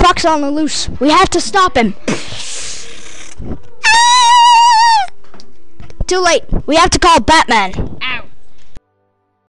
Croc's on the loose. We have to stop him. Too late. We have to call Batman. Ow.